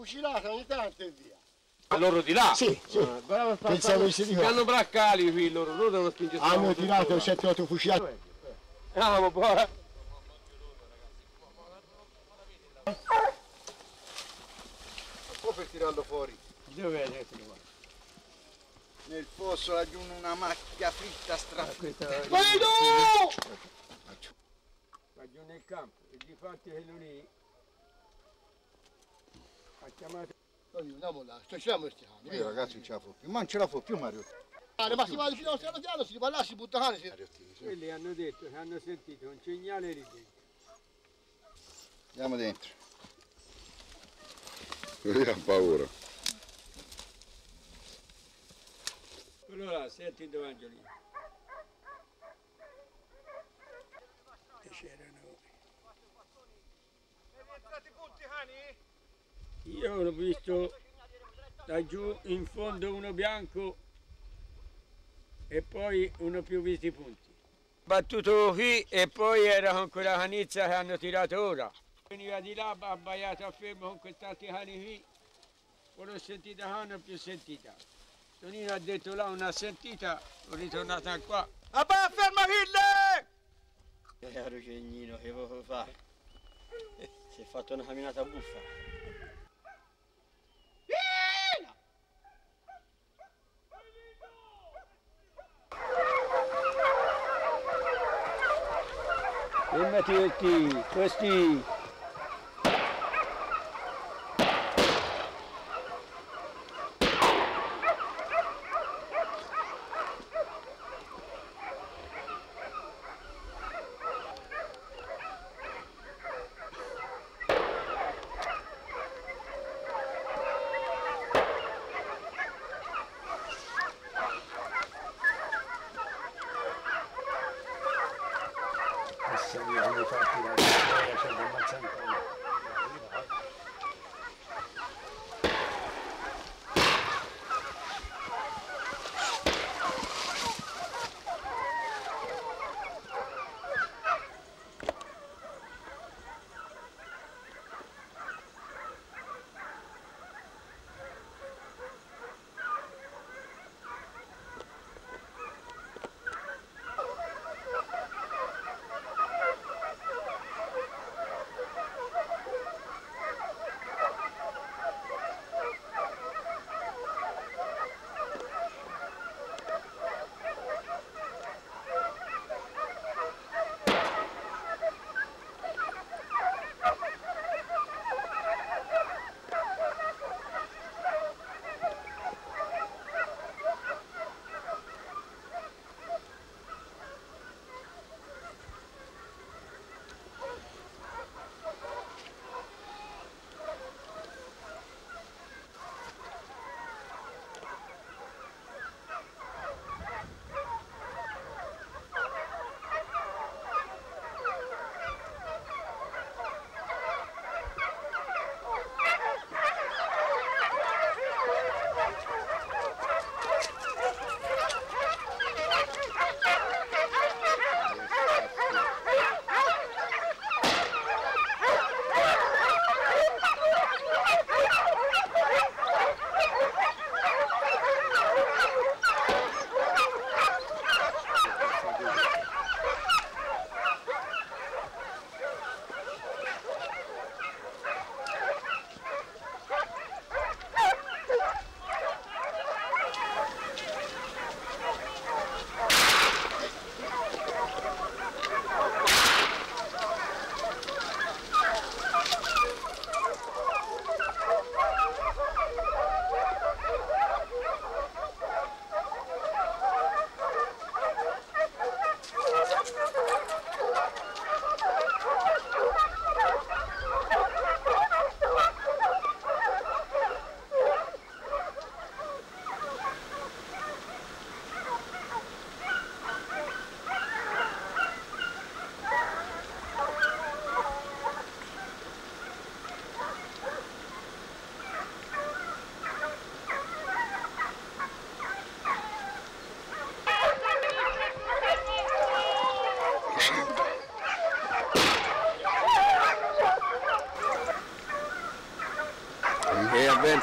fucilata ogni tanto e via. A loro di là? Sì, sì. Pensavo che Che hanno braccali qui loro devono spingere. hanno tirato 7-8 fucilate. Ah, ma poi. Un po' per tirarlo fuori. Dove è adesso qua? Nel fosso laggiù una macchia fritta strafitta. Vai tu! Laggiù nel campo e difatti quello lì ha chiamato. Andiamo là, stiamo stiamo. Io ragazzi non ce la fa più, ma non ce la fa più Mario. Ma si va fino a piano piano, si va là, si butta cane. Quelli hanno detto che hanno sentito un segnale lì dentro. Andiamo dentro. Io ho paura. Quello là, senti dove Angiolino. E c'erano. Io l'ho visto laggiù in fondo uno bianco e poi uno più visti punti. Battuto qui e poi era con quella canizza che hanno tirato ora. Veniva di là, ha abbaiato a fermo con questi altri cani qui. Poi l'ho sentita qua, non ho più sentita. Tonino ha detto là, non ha sentita, ho ritornata qua. Abba, ferma Ville! Caro Cegnino, che vuoi fare? Si è fatto una camminata buffa. Fermati questi.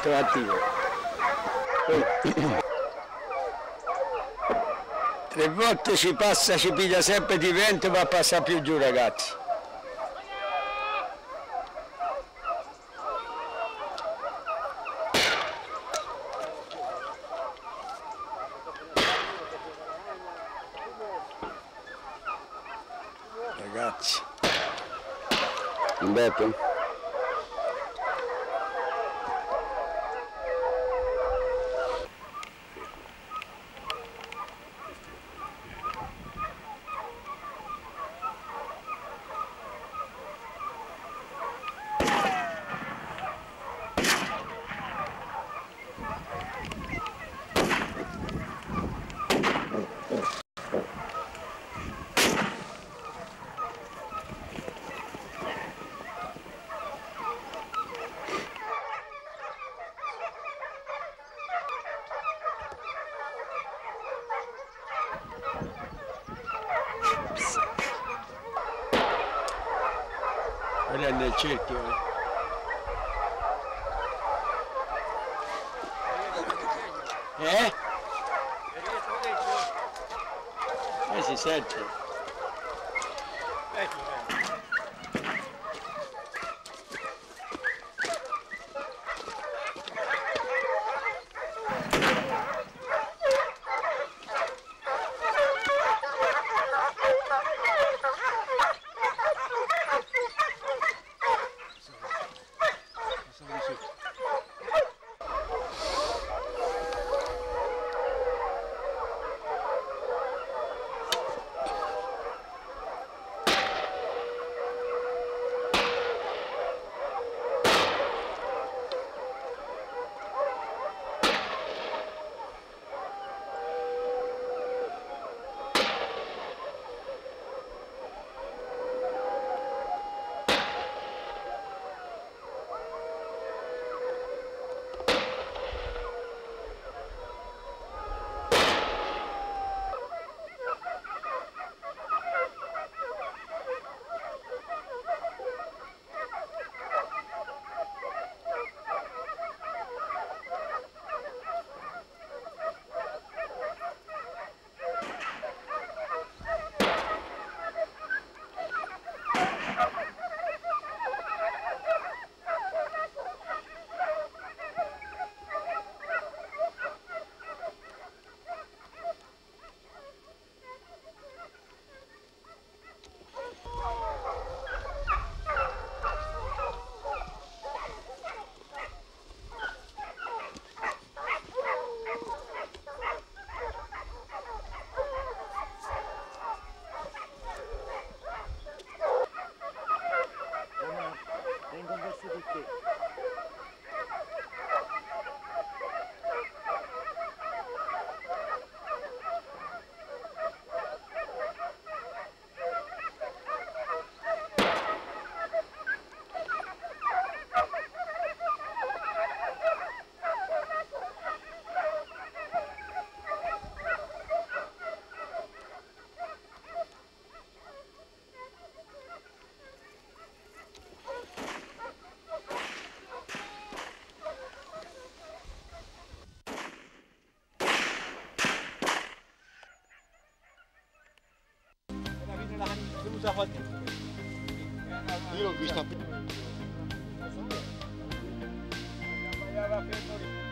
molto attivo. 3 volte ci passa, ci piglia sempre di vento, ma passa più giù, ragazzi. Ragazzi. Umberto? Ora è nel cerchio. Si sente. Io l'ho vista. Andava fermo lì.